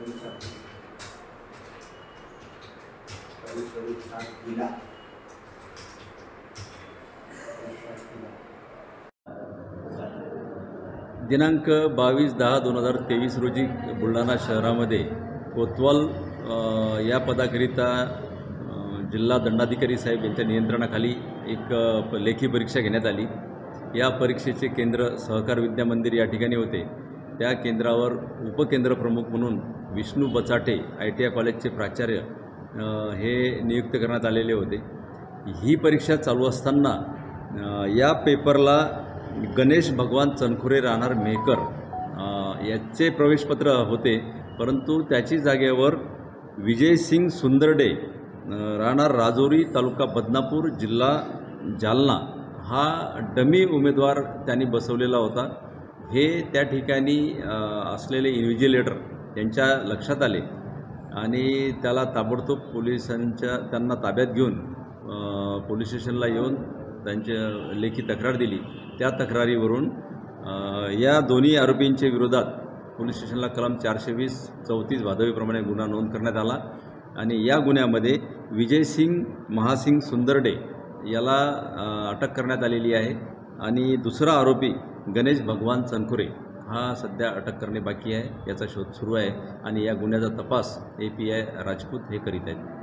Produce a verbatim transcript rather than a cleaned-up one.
दिनांक बावीस दहा दोन हजार तेवीस रोजी बुलढाणा शहरामध्ये कोतवाल या पदाकरिता जिल्हा दंडाधिकारी साहेब यांच्या नियंत्रणाखाली एक लेखी परीक्षा घेण्यात आली। या परीक्षेचे केंद्र सहकार विद्या मंदिर या ठिकाणी होते। त्या केंद्रावर उपकेंद्र प्रमुख म्हणून Vishnu Bachate I T I कॉलेजचे प्राचार्य हे नियुक्त करण्यात आलेले होते। ही परीक्षा चालू असताना या पेपरला गणेश भगवान चनखुरे राहणार मेहकर याचे प्रवेशपत्र होते, परंतु त्याची जागेवर विजय सिंग सुंदरडे राहणार राजौरी तालुका बदनापूर जिल्हा जालना हा डमी उमेदवार त्यांनी बसवलेला होता। हे त्या ठिकाणी असलेले इन्व्हिजिलेटर यांच्या लक्षात आले आणि त्याला ताबडतोब पोलिसांच्या त्यांना ताब्यात घेऊन पोलीस स्टेशनला येऊन त्यांची लेखी तक्रार दिली। त्या तक्रारीवरून या दोन्ही आरोपींच्या विरोधात पोलीस स्टेशनला कलम चारशे वीस चौतीस भादवीप्रमाणे गुन्हा नोंद करण्यात आला आणि या गुन्ह्यामध्ये विजय सिंग महासिंग सुंदरडे याला अटक करण्यात आलेली आहे आणि दुसरा आरोपी गणेश भगवान चनखुरे हा सध्या अटक करणे बाकी आहे। याचा शोध सुरू आहे आणि या गुन्ह्याचा तपास ए पी आय राजपूत हे करीत आहेत।